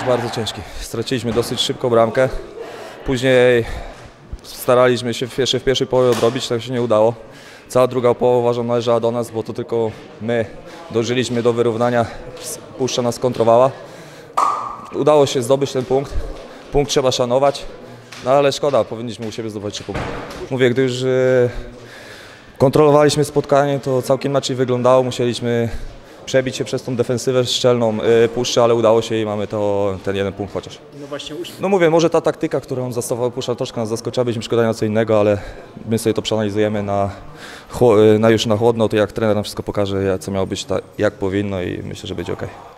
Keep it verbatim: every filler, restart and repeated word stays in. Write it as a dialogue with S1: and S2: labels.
S1: bardzo ciężki. Straciliśmy dosyć szybko bramkę. Później staraliśmy się w pierwszej, w pierwszej połowie odrobić, tak się nie udało. Cała druga połowa uważam należała do nas, bo to tylko my dążyliśmy do wyrównania. Puszcza nas kontrowała. Udało się zdobyć ten punkt. Punkt trzeba szanować, no ale szkoda, powinniśmy u siebie zdobyć trzy punkty. Mówię, gdy już e, kontrolowaliśmy spotkanie, to całkiem inaczej wyglądało. Musieliśmy przebić się przez tą defensywę szczelną y, Puszczy, ale udało się i mamy to, ten jeden punkt chociaż.
S2: No właśnie,
S1: no mówię, może ta taktyka, którą zastosował Puszcza, troszkę nas zaskoczyła, byliśmy szkodani na co innego, ale my sobie to przeanalizujemy na, na już na chłodno, to jak trener nam wszystko pokaże, co miało być, ta, jak powinno i myślę, że będzie ok.